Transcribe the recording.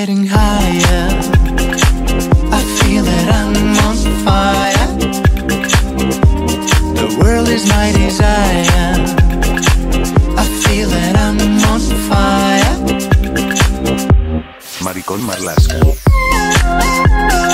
getting higher. I feel that I'm on fire. The world is my desire. I feel that I'm on fire. Maricón Marlaska.